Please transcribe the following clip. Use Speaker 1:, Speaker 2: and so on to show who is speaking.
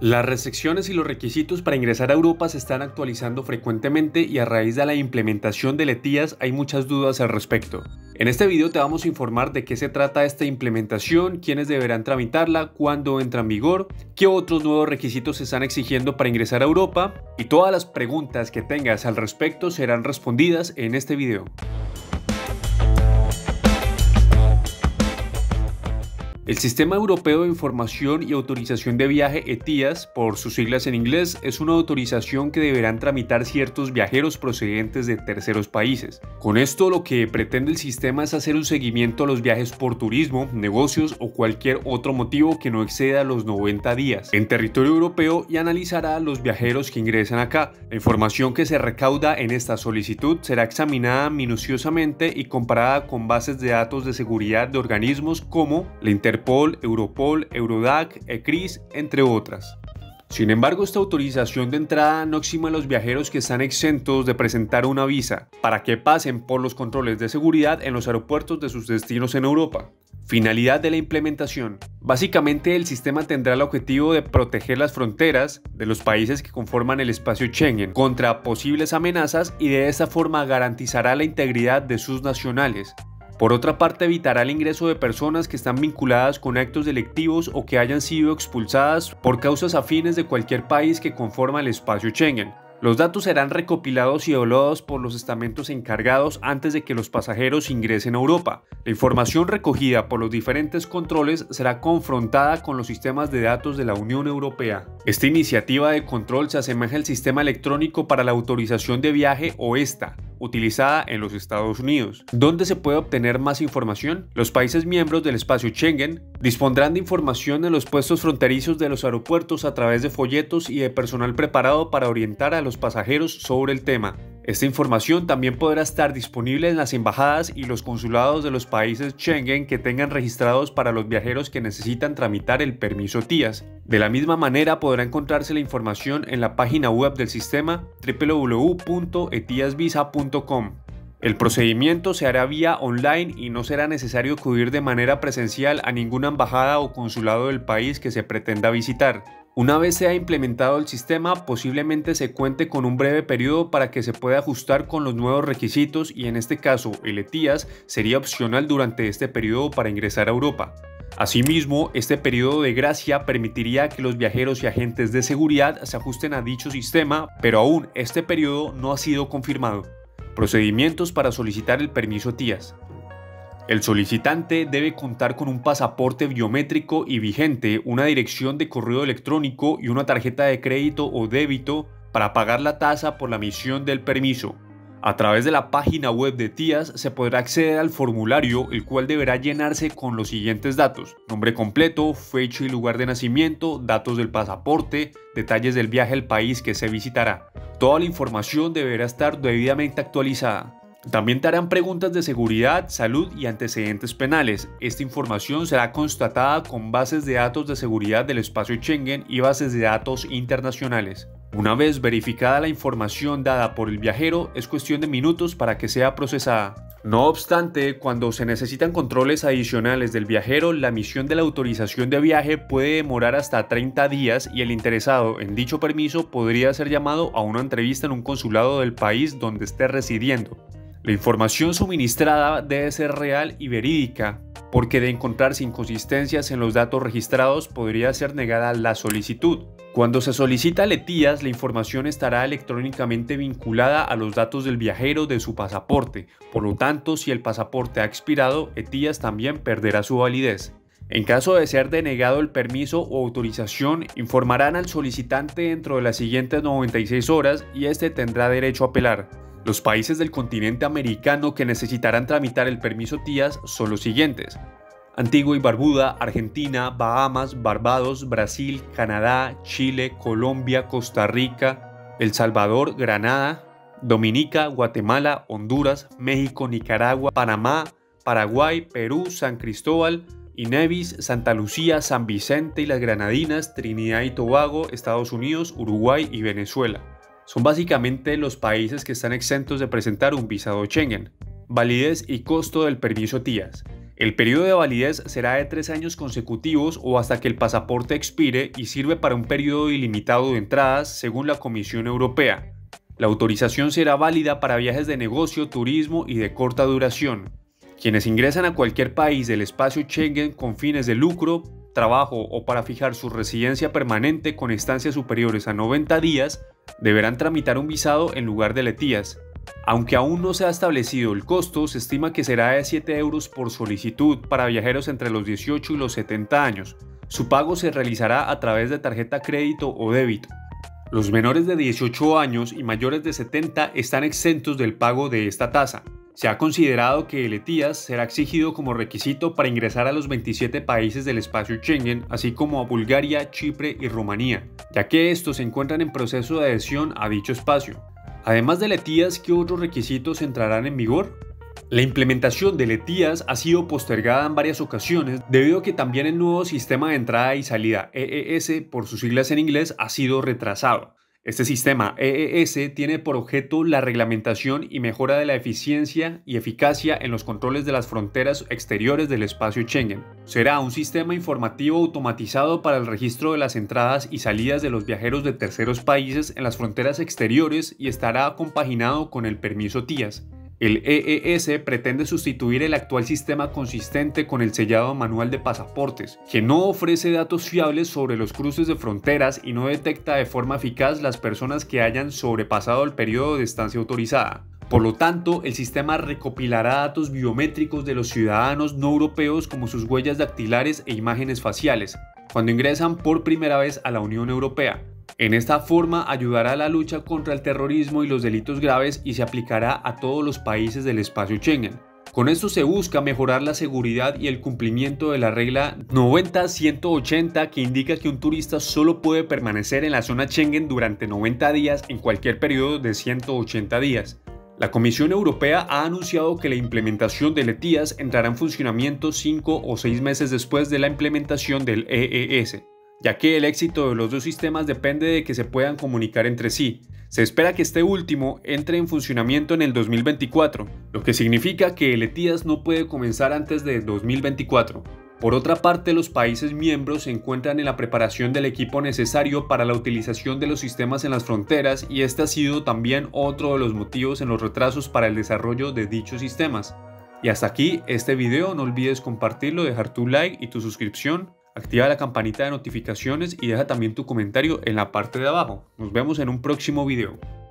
Speaker 1: Las restricciones y los requisitos para ingresar a Europa se están actualizando frecuentemente y a raíz de la implementación del ETIAS hay muchas dudas al respecto. En este video te vamos a informar de qué se trata esta implementación, quiénes deberán tramitarla, cuándo entra en vigor, qué otros nuevos requisitos se están exigiendo para ingresar a Europa y todas las preguntas que tengas al respecto serán respondidas en este video. El Sistema Europeo de Información y Autorización de Viaje ETIAS, por sus siglas en inglés, es una autorización que deberán tramitar ciertos viajeros procedentes de terceros países. Con esto lo que pretende el sistema es hacer un seguimiento a los viajes por turismo, negocios o cualquier otro motivo que no exceda los 90 días en territorio europeo y analizará a los viajeros que ingresan acá. La información que se recauda en esta solicitud será examinada minuciosamente y comparada con bases de datos de seguridad de organismos como la Interpol, Europol, Eurodac, ECRIS, entre otras. Sin embargo, esta autorización de entrada no exime a los viajeros que están exentos de presentar una visa para que pasen por los controles de seguridad en los aeropuertos de sus destinos en Europa. Finalidad de la implementación. Básicamente, el sistema tendrá el objetivo de proteger las fronteras de los países que conforman el espacio Schengen contra posibles amenazas y de esta forma garantizará la integridad de sus nacionales. Por otra parte, evitará el ingreso de personas que están vinculadas con actos delictivos o que hayan sido expulsadas por causas afines de cualquier país que conforma el espacio Schengen. Los datos serán recopilados y evaluados por los estamentos encargados antes de que los pasajeros ingresen a Europa. La información recogida por los diferentes controles será confrontada con los sistemas de datos de la Unión Europea. Esta iniciativa de control se asemeja al sistema electrónico para la autorización de viaje o ESTA, utilizada en los Estados Unidos. ¿Dónde se puede obtener más información? Los países miembros del espacio Schengen dispondrán de información en los puestos fronterizos de los aeropuertos a través de folletos y de personal preparado para orientar a los pasajeros sobre el tema. Esta información también podrá estar disponible en las embajadas y los consulados de los países Schengen que tengan registrados para los viajeros que necesitan tramitar el permiso ETIAS. De la misma manera podrá encontrarse la información en la página web del sistema www.etiasvisa.com. El procedimiento se hará vía online y no será necesario acudir de manera presencial a ninguna embajada o consulado del país que se pretenda visitar. Una vez sea implementado el sistema, posiblemente se cuente con un breve periodo para que se pueda ajustar con los nuevos requisitos y en este caso el ETIAS sería opcional durante este periodo para ingresar a Europa. Asimismo, este periodo de gracia permitiría que los viajeros y agentes de seguridad se ajusten a dicho sistema, pero aún este periodo no ha sido confirmado. Procedimientos para solicitar el permiso ETIAS. El solicitante debe contar con un pasaporte biométrico y vigente, una dirección de correo electrónico y una tarjeta de crédito o débito para pagar la tasa por la emisión del permiso. A través de la página web de ETIAS se podrá acceder al formulario, el cual deberá llenarse con los siguientes datos: nombre completo, fecha y lugar de nacimiento, datos del pasaporte, detalles del viaje al país que se visitará. Toda la información deberá estar debidamente actualizada. También te harán preguntas de seguridad, salud y antecedentes penales. Esta información será constatada con bases de datos de seguridad del espacio Schengen y bases de datos internacionales. Una vez verificada la información dada por el viajero, es cuestión de minutos para que sea procesada. No obstante, cuando se necesitan controles adicionales del viajero, la emisión de la autorización de viaje puede demorar hasta 30 días y el interesado en dicho permiso podría ser llamado a una entrevista en un consulado del país donde esté residiendo. La información suministrada debe ser real y verídica, porque de encontrarse inconsistencias en los datos registrados podría ser negada la solicitud. Cuando se solicita el ETIAS, la información estará electrónicamente vinculada a los datos del viajero de su pasaporte, por lo tanto, si el pasaporte ha expirado, ETIAS también perderá su validez. En caso de ser denegado el permiso o autorización, informarán al solicitante dentro de las siguientes 96 horas y este tendrá derecho a apelar. Los países del continente americano que necesitarán tramitar el permiso ETIAS son los siguientes: Antigua y Barbuda, Argentina, Bahamas, Barbados, Brasil, Canadá, Chile, Colombia, Costa Rica, El Salvador, Granada, Dominica, Guatemala, Honduras, México, Nicaragua, Panamá, Paraguay, Perú, San Cristóbal y Nevis, Santa Lucía, San Vicente y las Granadinas, Trinidad y Tobago, Estados Unidos, Uruguay y Venezuela. Son básicamente los países que están exentos de presentar un visado Schengen. Validez y costo del permiso ETIAS. El periodo de validez será de 3 años consecutivos o hasta que el pasaporte expire y sirve para un periodo ilimitado de entradas según la Comisión Europea. La autorización será válida para viajes de negocio, turismo y de corta duración. Quienes ingresan a cualquier país del espacio Schengen con fines de lucro, trabajo o para fijar su residencia permanente con estancias superiores a 90 días deberán tramitar un visado en lugar del ETIAS. Aunque aún no se ha establecido el costo, se estima que será de 7 euros por solicitud para viajeros entre los 18 y los 70 años. Su pago se realizará a través de tarjeta crédito o débito. Los menores de 18 años y mayores de 70 están exentos del pago de esta tasa. Se ha considerado que el ETIAS será exigido como requisito para ingresar a los 27 países del espacio Schengen, así como a Bulgaria, Chipre y Rumanía, ya que estos se encuentran en proceso de adhesión a dicho espacio. Además del ETIAS, ¿qué otros requisitos entrarán en vigor? La implementación del ETIAS ha sido postergada en varias ocasiones debido a que también el nuevo sistema de entrada y salida EES, por sus siglas en inglés, ha sido retrasado. Este sistema EES tiene por objeto la reglamentación y mejora de la eficiencia y eficacia en los controles de las fronteras exteriores del espacio Schengen. Será un sistema informativo automatizado para el registro de las entradas y salidas de los viajeros de terceros países en las fronteras exteriores y estará compaginado con el permiso TIAS. El EES pretende sustituir el actual sistema consistente con el sellado manual de pasaportes, que no ofrece datos fiables sobre los cruces de fronteras y no detecta de forma eficaz las personas que hayan sobrepasado el periodo de estancia autorizada. Por lo tanto, el sistema recopilará datos biométricos de los ciudadanos no europeos como sus huellas dactilares e imágenes faciales, cuando ingresan por primera vez a la Unión Europea. En esta forma ayudará a la lucha contra el terrorismo y los delitos graves y se aplicará a todos los países del espacio Schengen. Con esto se busca mejorar la seguridad y el cumplimiento de la regla 90-180 que indica que un turista solo puede permanecer en la zona Schengen durante 90 días en cualquier periodo de 180 días. La Comisión Europea ha anunciado que la implementación del ETIAS entrará en funcionamiento 5 o 6 meses después de la implementación del EES. Ya que el éxito de los dos sistemas depende de que se puedan comunicar entre sí. Se espera que este último entre en funcionamiento en el 2024, lo que significa que el ETIAS no puede comenzar antes de 2024. Por otra parte, los países miembros se encuentran en la preparación del equipo necesario para la utilización de los sistemas en las fronteras y este ha sido también otro de los motivos en los retrasos para el desarrollo de dichos sistemas. Y hasta aquí este video, no olvides compartirlo, dejar tu like y tu suscripción. Activa la campanita de notificaciones y deja también tu comentario en la parte de abajo. Nos vemos en un próximo video.